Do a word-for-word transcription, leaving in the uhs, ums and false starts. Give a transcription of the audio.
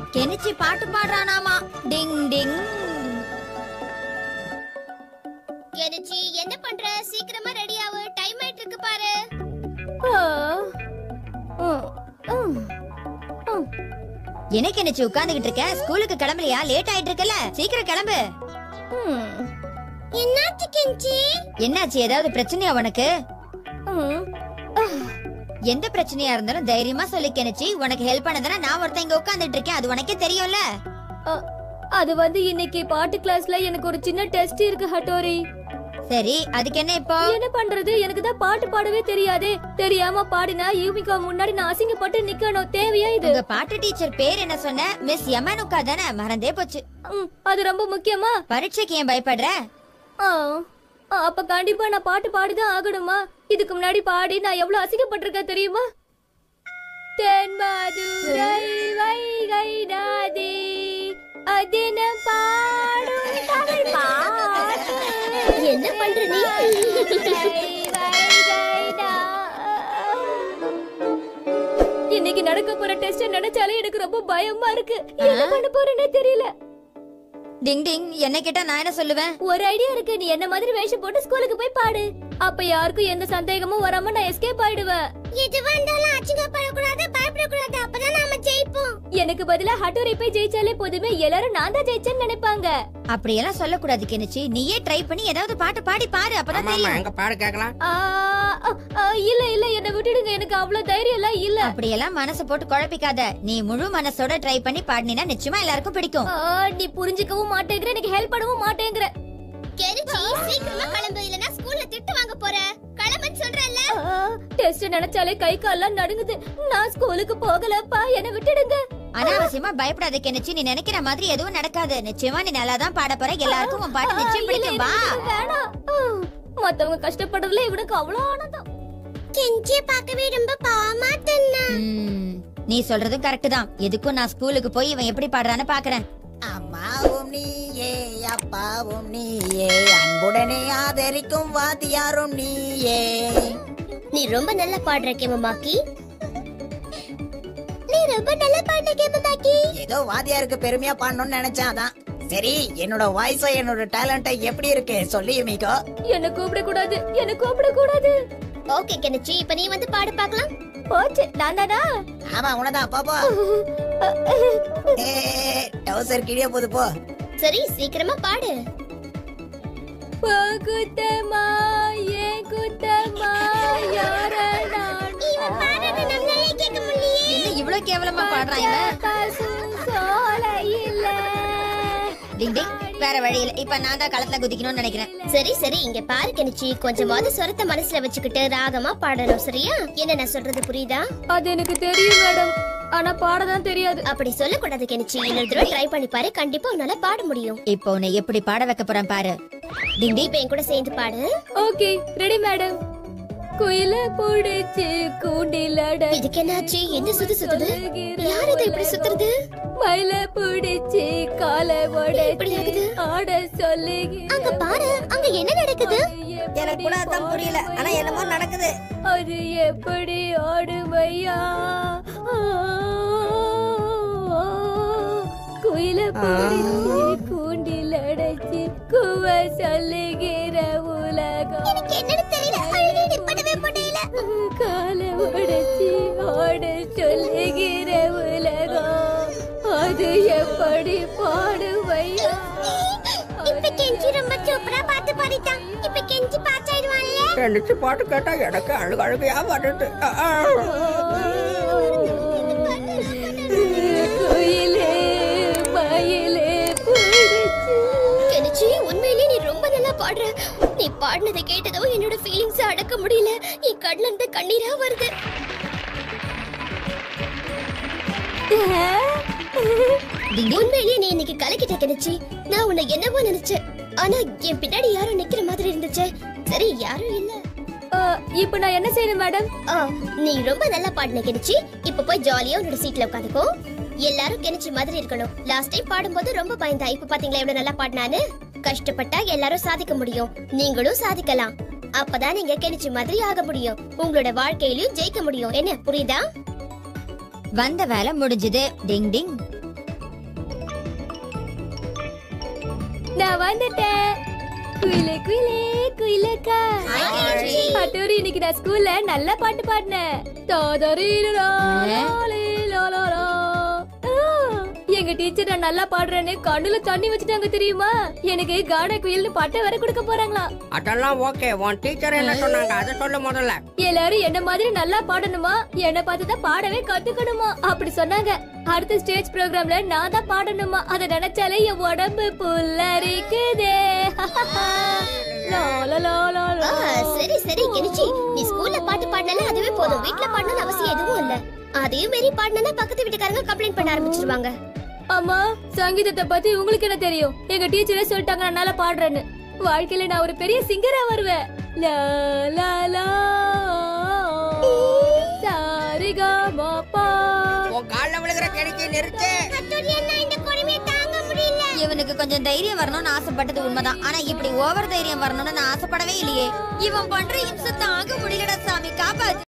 Kenichi பாட்டு பாடுறானாமா. டிங் டிங். Kenichi என்ன பண்ற? சீக்கிரமா ரெடி ஆவு, டைம் ஆயிட்டு இருக்கு பாரு. என்ன கெனிச்சி உட்கார்ந்துகிட்டு இருக்க? ஸ்கூலுக்கு கிளம்பலையா? லேட் ஆயிட்டு இருக்கல, சீக்கிரம் கிளம்பு. என்னாச்சு கெனிச்சி? என்னாச்சு? ஏதாவது பிரச்சனையா உனக்கு? எந்த பிரச்சனையா இருந்தாலும் தைரியமா சொல்லி கெனிச்சி. உனக்கு ஹெல்ப் பண்ணதுனா நான் ஒருத்தன் இங்க உட்கார்ந்துட்டு இருக்கேன், அது உனக்கே தெரியும்ல. அது வந்து இன்னைக்கு பாட்டு கிளாஸ்ல எனக்கு ஒரு சின்ன டெஸ்ட் இருக்கு ஹட்டோரி. சரி, அதுக்கு என்ன இப்போ? என்ன பண்றது? எனக்கு தான் பாட்டு பாடவே தெரியாதே. தெரியாம பாடினா யூமிகா முன்னாடி நான் அசிங்கப்பட்டு நிக்கணும். தேவையா இது? உங்க பாட்டு டீச்சர் பேர் என்ன சொன்ன? மிஸ் யமனுக்கா தானே? மறந்தே போச்சு. அது ரொம்ப முக்கியமா? பரீட்சைக்கு ஏன் பயப்படுற? அப்ப கண்டிப்பா நான் பாட்டு பாடிதான் ஆகணுமா? இதுக்கு முன்னாடி பாடி நான் எவ்வளவு அசிங்கப்பட்டிருக்கேன் தெரியுமா? தென்மதுரை வைகை நதி அதினம் பாடும் தமிழ் பாட்டு. என்ன பண்ற நீ? இன்னைக்கு நடக்க போற டெஸ்ட் நினைச்சாலே எனக்கு ரொம்ப பயமா இருக்கு. என்ன பண்ண போறேன்னே தெரியல. டிங் டிங். என்ன கேட்டா நான் என்ன சொல்லுவேன்? ஒரு ஐடியா இருக்கு. நீ என்ன மாதிரி வேஷம் போட்டு ஸ்கூலுக்கு போய் பாடு. அப்ப யாருக்கும் எந்த சந்தேகமும் வராம நான் எஸ்கேப் ஆயிடுவேன். எது வந்தாலும் அசிங்கப்படக்கூடாது, பயப்படக்கூடாது. அப்பதான் நாம ஜெயிப்போம். எனக்கு பதிலா ஹட்டோரி போய் ஜெயிச்சாலே போதுமே, எல்லாரும் நான் தான் ஜெயிச்சேன்னு நினைப்பாங்க. அப்படியெல்லாம் சொல்லக்கூடாது கெனிச்சி. நீயே ட்ரை பண்ணி ஏதாவது பாட்டு பாடி பாரு, அப்பதான் தெரியும். எங்க பாடு கேக்கலாம். இல்ல இல்ல, என்ன விட்டுடுங்க. எனக்கு அவ்வளவு தைரியம் எல்லாம் இல்ல. அப்படியெல்லாம் மனசு போட்டு குழப்பிக்காத. நீ முழு மனசோட ட்ரை பண்ணி பாடினா நிச்சயமா எல்லாருக்கும் பிடிக்கும். நீ புரிஞ்சுக்கவும் மாட்டேங்கிற, எனக்கு ஹெல்ப் பண்ணவும் மாட்டேங்கிற. கெனிச்சி சீக்கிரமா கிளம்பு, இல்லனா ஸ்கூல்ல திட்டு வாங்க போற. கிளம்புன்னு சொல்றேன்ல. டெஸ்ட் நினைச்சாலே கை கால்லாம் நடுங்குது. நான் ஸ்கூலுக்கு போகலப்பா, என்ன விட்டுடுங்க. அனாவசியமா பயப்படாத கெனிச்சி. நீ நினைக்கிற மாதிரி எதுவும் நடக்காது. நிச்சயமா நீ நல்லா தான் பாட போற. எல்லாருக்கும் உன் பாட்டு நிச்சயம் பிடிக்கும். வா. வேணாம். மத்தவங்க கஷ்டப்படுறதுல இவனுக்கு அவ்வளவு ஆனந்தம். கெனிச்சியை பார்க்கவே ரொம்ப பாவமா தென்னா. நீ சொல்றதும் கரெக்ட் தான். எதுக்கும் நான் ஸ்கூலுக்கு போய் இவன் எப்படி பாடுறான்னு பாக்குறேன். அம்மாவும் நீயே, அப்பாவும் நீயே, அன்புடனே ஆதரிக்கும் வாத்தியாரும் நீயே. நீ ரொம்ப நல்லா பாடுற கேமமாக்கி. நீ ரொம்ப நல்லா பாடுற கேமமாக்கி. ஏதோ வாத்தியாருக்கு பெருமையா பாடணும்னு நினைச்சாதான். சரி, என்னோட வாய்ஸ என்னோட டேலண்ட எப்படி இருக்கு சொல்லி யுமிகா. என்ன கூப்பிட கூடாது, என்ன கூப்பிட கூடாது. ஓகே கெனிச்சி, இப்ப நீ வந்து பாடு பார்க்கலாம். போச்சு, நான் தானா? ஆமா, உனதான். பாப்பா டவுசர் கிழிய போது போ. சரி, சீக்கிரமா பாடு. குத்தமா ஏ குத்தமா யார நான். இவன் பாடுறது நம்மளால கேட்க முடியலையே. என்ன இவ்ளோ கேவலமா பாடுறான் இவன்? சோலை இல்ல. டிங் டிங். வேற வழி இல்ல. இப்ப நான் தான் களத்துல குதிக்கணும்னு நினைக்கிறேன். சரி சரி, இங்க பாரு கெனிச்சி. கொஞ்சமாவது சொரத்த மனசுல வச்சுக்கிட்டு ராகமா பாடணும், சரியா? என்ன நான் சொல்றது புரியுதா? அது எனக்கு தெரியும் மேடம், ஆனா பாடதான் தெரியாது. அப்படி சொல்லக்கூடாது கெனிச்சி. இன்னொரு தடவை ட்ரை பண்ணி பாரு, கண்டிப்பா உன்னால பாட முடியும். இப்போ உன்னை எப்படி பாட வைக்க போறேன் பாரு. டிங் டிங். இப்ப என் கூட சேர்ந்து பாடு. Okay, ready madam. குயில புடிச்சு கூண்டிலட. இதுக்கு என்னாச்சு? என்ன சுத்து சுத்துது? யார் இது இப்படி சுத்துறது? மயில புடிச்சு கால உடைச்சு ஆட சொல்லி. அங்க பாரு, அங்க என்ன நடக்குது? எனக்கு கூட அதான் புரியல, ஆனா என்னமோ நடக்குது. அது எப்படி ஆடுமையா? குயில புடிச்சு கூண்டில் அடைச்சு குவ சொல்லுகிற உலகம். எனக்கு என்னன்னு தெரியல, அழுது நிப்படவே முடியல. கால உடைச்சு ஆட சொல்லுகிற உலகம், அது எப்படி பாடுமையா? இப்ப கெஞ்சி ரொம்ப சூப்பரா பாட்டு பாடிட்டான். இப்ப கெஞ்சி பாஸ் ஆயிடுவான்ல. கெனிச்சி பாட்டு கேட்டா எனக்கு அழுக அழுகையா வருது. குயிலே மயிலே புடிச்சு. கெனிச்சி, உண்மையிலேயே நீ ரொம்ப நல்லா பாடுற. நீ பாடினதை கேட்டதும் என்னோட ஃபீலிங்ஸ் அடக்க முடியல. என் கண்ணுல இருந்து கண்ணீரா வருது. உண்மையிலேயே நீ இன்னைக்கு கலக்கிட்ட கெனிச்சி. நான் உன்னை என்னவோ நினைச்சேன், ஆனா என் பின்னாடி யாரும் நிக்கிற மாதிரி இருந்துச்சு. சரி, யாரும் இல்ல. இப்ப நான் என்ன செய்யணும் மேடம்? நீ ரொம்ப நல்லா பாடின கெனிச்சி. இப்ப போய் ஜாலியா உன்னோட சீட்ல உட்காந்துக்கோ. எல்லாரும் கெனிச்சி மாதிரி இருக்கணும். லாஸ்ட் டைம் பாடும்போது ரொம்ப பயந்தா. இப்ப பாத்தீங்களா எவ்வளவு நல்லா பாடினான்னு? கஷ்டப்பட்டா எல்லாரும் சாதிக்க முடியும். நீங்களும் சாதிக்கலாம். அப்பதான் நீங்க கெனிச்சி மாதிரி ஆக முடியும். உங்களோட வாழ்க்கையிலயும் ஜெயிக்க முடியும். என்ன புரியுதா? வந்த வேலை முடிஞ்சது. டிங் டிங். நான் வந்துட்டேன். குயிலே குயிலே குயிலக்கா. Hi, Kenichi. அட்டோரி, இன்னைக்கு நான் ஸ்கூல்ல நல்ல பாட்டு பாடினேன். தாதரீரரா, லாலேலாலாரா. ஆ, எங்க டீச்சர் நான் நல்லா பாடுறேன்னு கண்ணுல தண்ணி வச்சுட்டாங்க தெரியுமா? எனக்கு கானா குயில்னு பாட்டை வேற கொடுக்க போறாங்களா? அதெல்லாம் ஓகே. உன் டீச்சர் என்ன சொன்னாங்க அதை சொல்லு முதல்ல. எல்லாரும் என்ன மாதிரி நல்லா பாடணுமா, என்ன பார்த்து தான் பாடவே கத்துக்கணுமா அப்படி சொன்னாங்க. அடுத்த ஸ்டேஜ் ப்ரோக்ராம்ல நான் தான் பாடணுமா, அத நினைச்சாலே என் உடம்பு புல்லரிக்குதே. லா, லா, லா, லா, லா. ஆ, சரி சரி கெனிச்சி, நீ ஸ்கூல்ல பாட்டு பாடினால அதுவே போதும். வீட்ல பாடணும்னு அவசியம் எதுவும் இல்ல. அதையும் மீறி பாடினா பக்கத்து வீட்டுக்காரங்க கம்ப்ளைண்ட் பண்ண ஆரம்பிச்சிருவாங்க. அம்மா, சங்கீதத்தை பத்தி உங்களுக்கு என்ன தெரியும்? எங்க டீச்சரே சொல்லிட்டாங்க நான் நல்லா பாடுறேன்னு. வாழ்க்கையில நான் ஒரு பெரிய சிங்கரா வருவேன். லா லா லா சாரிகா மாப்பா. உன் கால்ல விழுகிற கெனிச்சி நிறுத்து. இவனுக்கு கொஞ்சம் தைரியம் வரணும்னு ஆசைப்பட்டது உண்மைதான். ஆனா இப்படி ஓவர் தைரியம் வரணும்னு நான் ஆசைப்படவே இல்லையே. இவன் பண்ற இம்சை தாங்க முடியலடா சாமி, காப்பாத்து.